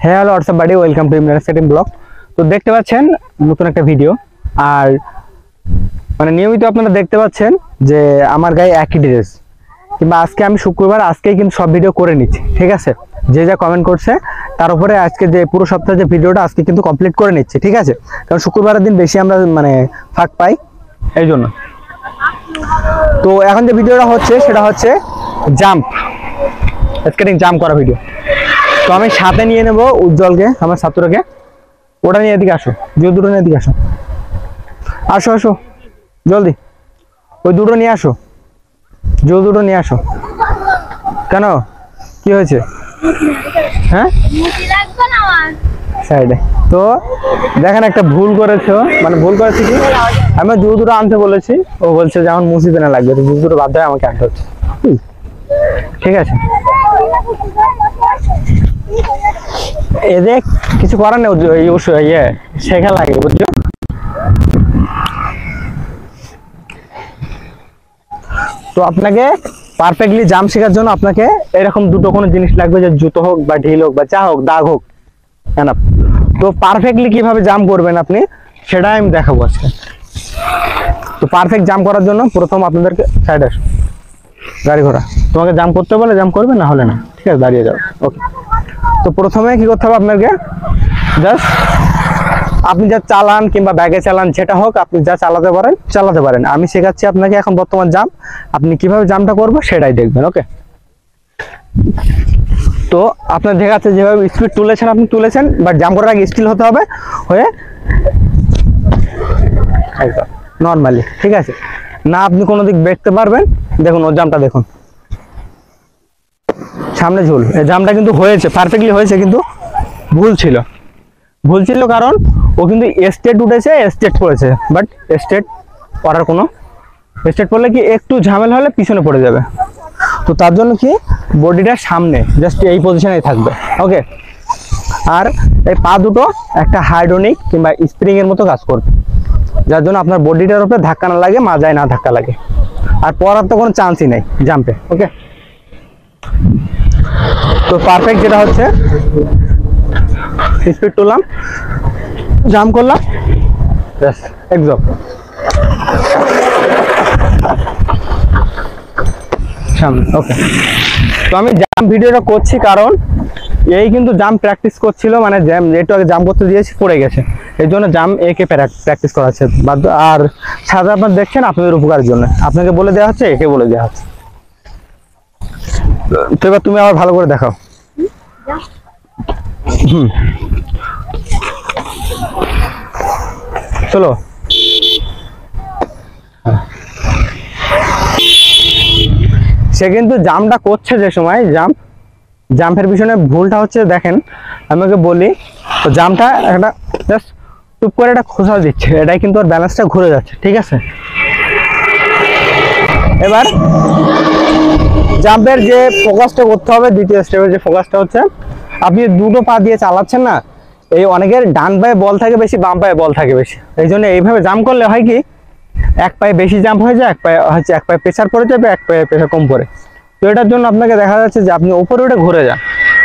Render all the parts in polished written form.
হ্যাঁ hello WhatsApp বাড়ি, welcome to Imran setting blog. তো দেখতে পাচ্ছেন নতুন একটা ভিডিও, আর মানে নিয়মিত আপনারা দেখতে পাচ্ছেন যে আমার গায়ে একই ড্রেস, কিংবা আজকে আমি শুক্রবার আজকেই কিন্তু সব ভিডিও করে নিচ্ছি, ঠিক আছে। যে যা কমেন্ট করছে তার উপরে আজকে যে পুরো সপ্তাহে যে ভিডিওটা আজকে কিন্তু কমপ্লিট করে নিচ্ছি, ঠিক আছে। কারণ শুক্রবারের দিন বেশি আমরা মানে ফাঁক পাই, এই জন্য। তো এখন যে ভিডিওটা হচ্ছে সেটা হচ্ছে জাম্প, স্কেটিং জাম্প করা ভিডিও। তো আমি সাথে নিয়ে নেব উজ্জ্বলকে, আমার ছাত্রকে। ওটা নিয়ে এদিকে আসো, যে দুটো নিয়ে এদিকে আসো, আসো আসো জলদি, ওই দুটো নিয়ে আসো, যে দুটো নিয়ে আসো। কেন, কি হয়েছে? হ্যাঁ সাইডে। তো দেখেন একটা ভুল করেছো, মানে ভুল করেছি কি, আমি জু দুটো আনতে বলেছি, ও বলছে যে আমার মুসিতে না লাগবে, তো জু দুটো বাধ্য হয়ে আমাকে আনতে হচ্ছে, ঠিক আছে। এদের কিছু করার নেই, ইয়ে শেখা লাগে, বুঝছো। তো আপনাকে পারফেক্টলি জাম্প শেখার জন্য আপনাকে এরকম দুটো কোনো জিনিস লাগবে, যে জুতো হোক বা ঢিল হোক বা যা হোক, দাগ হোক, এনাফ। তো পারফেক্টলি কিভাবে জাম্প করবেন আপনি, সেটাই আমি দেখাবো আজকে। তো পারফেক্ট জাম্প করার জন্য প্রথম আপনাদেরকে সাইডে আসো, গাড়ি ঘোড়া তোমাকে জাম্প করতে বলে জাম্প করবে, না হলে না, ঠিক আছে, দাঁড়িয়ে যাও, ওকে। তো প্রথমে কি করতে হবে আপনাকে, জাস্ট আপনি যা চালান কিংবা ব্যাগে চালান যেটা হোক, আপনি যা চালাতে পারেন। আমি শেখাচ্ছি আপনাকে এখন বর্তমান জাম্প, আপনি কিভাবে জাম্পটা করবো সেটাই দেখবেন, ওকে। তো আপনার দেখাচ্ছে যেভাবে স্পিড তুলেছেন, আপনি তুলেছেন, বাট জাম্প করার আগে স্টিল হতে হবে, হয়ে নর্মালি, ঠিক আছে। না আপনি কোনো দিক দেখতে পারবেন, দেখুন ওর জাম্পটা দেখুন, সামনে ঝুল। এই জাম্পটা কিন্তু হয়েছে, পারফেক্টলি হয়েছে, কিন্তু ভুল ছিল কারণ ও কিন্তু স্টেট উঠেছে, স্টেট পড়েছে, বাট স্টেট পড়ার কোনো, স্টেট পড়লে কি একটু ঝামেলা হলে পিছনে পড়ে যাবে। তো তার জন্য কি বডিটা সামনে জাস্ট এই পজিশনে থাকবে, ওকে। আর এই পা দুটো একটা হাইড্রোনিক কিংবা স্প্রিং এর মতো কাজ করবে, যার জন্য আপনার বডিটার উপরে ধাক্কা না লাগে, মাজায় না ধাক্কা লাগে। আর পড়ার তো কোনো চান্সই নেই জাম্পে, ওকে। তো পারফেক্ট যেটা হচ্ছে, স্পিড তুললাম, জাম্প করলাম, একদম সামনে, ওকে। তো আমি জাম্প ভিডিওটা করছি কারণ এই কিন্তু জাম্প প্র্যাকটিস করছিল, মানে একটু আগে জাম্প করতে দিয়েছি, পড়ে গেছে, এই জন্য জাম্প একে প্র্যাকটিস করাচ্ছে বাধ্য। আর সাথে আপনার দেখছেন আপনাদের উপকারের জন্য আপনাকে বলে দেওয়া হচ্ছে, একে বলে দেওয়া হচ্ছে। তো এবার তুমি আবার ভালো করে দেখাও। চলো, সে কিন্তু জাম্পটা করছে, যে সময় জাম্পের পিছনে ভুলটা হচ্ছে, দেখেন আমি ওকে বলি, তো জাম্পটা একটা জাস্ট টুপ করে একটা খোসা দিচ্ছে, এটাই কিন্তু ওর ব্যালেন্সটা ঘুরে যাচ্ছে, ঠিক আছে। এবার জাম্পের যে ফোকাসটা করতে হবে, দ্বিতীয় স্টেপের যে ফোকাসটা হচ্ছে, আপনি দুটো পা দিয়ে চালাচ্ছেন না, এই অনেকের ডান পায়ে বল থাকে বেশি, বাম পায়ে বল থাকে বেশি, এই জন্য এইভাবে জাম্প করলে হয় কি, এক পায়ে বেশি জাম্প হয়ে যায়, এক পায়ে প্রেসার পড়ে যাবে, এক পায়ে প্রেসার কম পড়ে। তো এটার জন্য আপনাকে দেখা যাচ্ছে যে আপনি উপরে উঠে ঘুরে যান,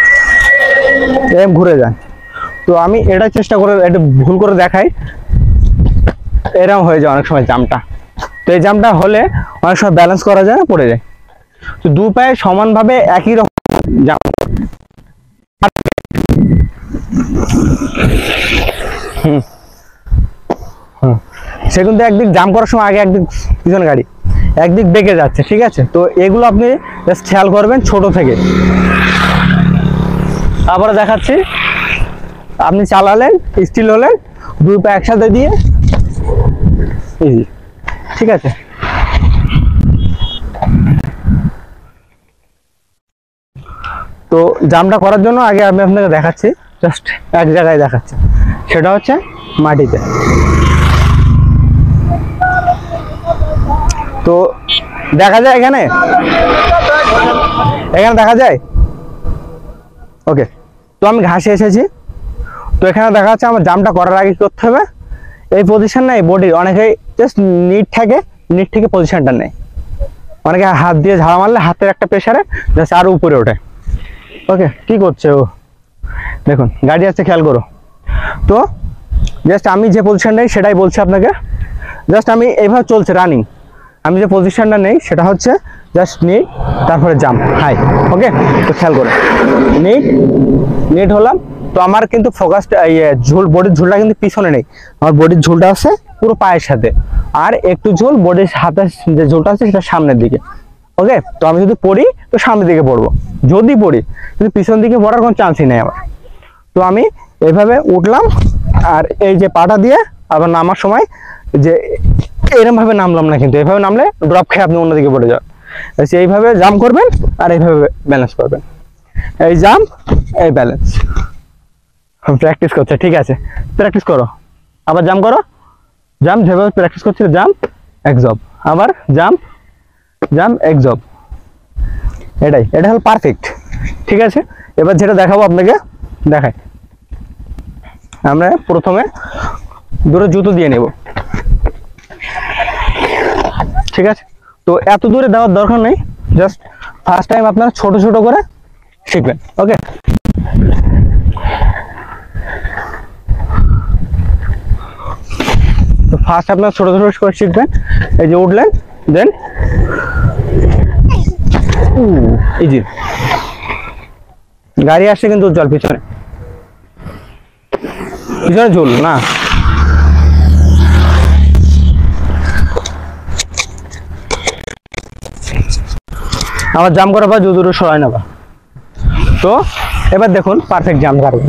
ঘুরে যান। তো আমি এটা চেষ্টা করে একটু ভুল করে দেখাই, এরকম হয়ে যায় অনেক সময় জাম্পটা। তো এই জাম্পটা হলে অনেক সময় ব্যালেন্স করা যায় না, পড়ে যায়। তো দু পায়ে সমানভাবে একই রকম জাম্প, সে কিন্তু একদিক জাম্প করার সময় আগে একদিক পিছনে গাড়ি একদিক বেঁকে যাচ্ছে, ঠিক আছে। তো এগুলো আপনি জাস্ট খেয়াল করবেন ছোট থেকে। তারপরে দেখাচ্ছি, আপনি চালালেন, স্টিল হলেন, দুই পা একসাথে দিয়ে ইজি, ঠিক আছে। তো জাম্পটা করার জন্য আগে আমি আপনাকে দেখাচ্ছি, জাস্ট এক জায়গায় দেখাচ্ছি, সেটা হচ্ছে মাটিতে। তো দেখা যায় এখানে দেখা যায়, ওকে। তো আমি ঘাসে এসেছি, তো এখানে দেখা যাচ্ছে আমার জাম্পটা করার আগে কি করতে হবে, এই পজিশন নাই বডির, অনেকেই জাস্ট নিট থেকে পজিশনটা নেই, অনেকে হাত দিয়ে ঝাড়া মারলে হাতের একটা প্রেসারে জাস্ট আরো উপরে ওঠে, ওকে। কি করছে ও, দেখুন গাড়ি আছে, খেয়াল করো। তো জাস্ট আমি যে পজিশন নেই সেটাই বলছি আপনাকে। জাস্ট আমি এইভাবে চলছে রানিং, আমি যে পজিশনটা নেই সেটা হচ্ছে জাস্ট নিট, তারপরে জাম্প হাই। ওকে, তো খেয়াল করো, নিট হলাম। তো আমার কিন্তু ফোকাসটা ঝোল, বডির ঝোলটা কিন্তু পিছনে নেই, আমার বডির ঝোলটা আছে পুরো পায়ের সাথে, আর একটু ঝোল বডির হাতের যে ঝোলটা আছে সেটা সামনের দিকে। ওকে, তো আমি যদি পড়ি তো সামনের দিকে পড়বো, যদি পড়ি কিন্তু পিছন দিকে পড়ার কোনো চান্সই নেই আমার। তো আমি এইভাবে উঠলাম, আর এই যে পাটা দিয়ে আবার নামার সময় যে এরকম ভাবে নামলাম না, কিন্তু এইভাবে নামলে ড্রপ খেয়ে আপনি অন্যদিকে পড়ে যান। এইভাবে জাম্প করবেন আর এইভাবে ব্যালেন্স করবেন, এই জাম্প এই ব্যালেন্স। প্র্যাকটিস করছে, ঠিক আছে, প্র্যাকটিস করো, আবার জাম্প করো, জাম্প যেভাবে প্র্যাকটিস করছিল, জাম্প এক্সব, আবার জাম্প জাম্প এক্সব, এটা হলো পারফেক্ট। ঠিক আছে, এবার যেটা দেখাবো আপনাকে, দেখাই। আমরা প্রথমে দুটো জুতো দিয়ে নেব, ঠিক আছে। তো এত দূরে দেওয়ার দরকার নেই, জাস্ট ফার্স্ট টাইম আপনারা ছোট ছোট করে শিখবেন। ওকে, তো ফার্স্ট আপনার ছোট ছোট করে শিখবেন। এই যে উঠলেন, দেন ইজি, গাড়ি আসছে কিন্তু জল পিছনে পিছনে ঝুল না। আবার জাম্প করার পর জুতো সরাই নেবা। তো এবার দেখুন পারফেক্ট জাম্প করবে।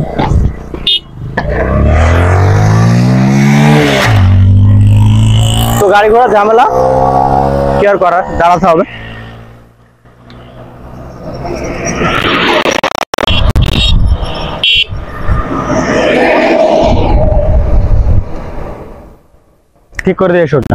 তো গাড়ি ঘোড়া ঝামেলা কেয়ার করার, দাঁড়াতে হবে। ঠিক করে দিয়ে শোটা।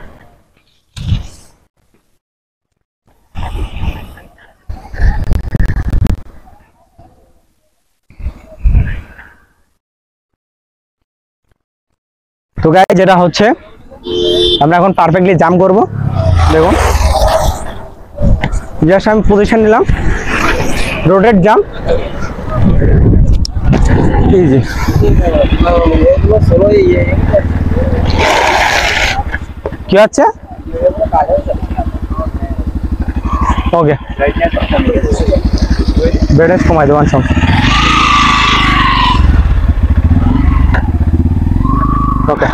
তো গাইস যেটা হচ্ছে, আমরা এখন পারফেক্টলি জাম্প করব। দেখুন জাস্ট আমি পজিশন নিলাম, রোটেট জাম্প, ইজি। কি হচ্ছে? ওকে, ব্রাইটনেস কমাই দেওয়ার সঙ্গে। ওকে,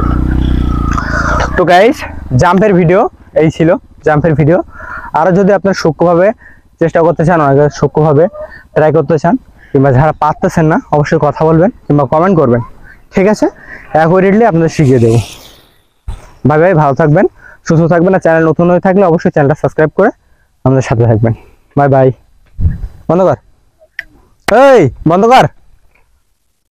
তো গাইস জাম্পের ভিডিও এই ছিল, জাম্পের ভিডিও। আরো যদি আপনার সূক্ষ্মভাবে চেষ্টা করতে চান, অনেকে সূক্ষ্মভাবে ট্রাই করতে চান, কিংবা যারা পারতেছেন না, অবশ্যই কথা বলবেন কিংবা কমেন্ট করবেন, ঠিক আছে? অ্যাকুরেটলি আপনাদের শিখিয়ে দেবো। ভাই ভাই ভালো থাকবেন, সুস্থ থাকবেন। আর চ্যানেল নতুন হয়ে থাকলে অবশ্যই চ্যানেলটা সাবস্ক্রাইব করে আমাদের সাথে থাকবেন। Bye bye. বন্ধ কর, এই বন্ধ কর।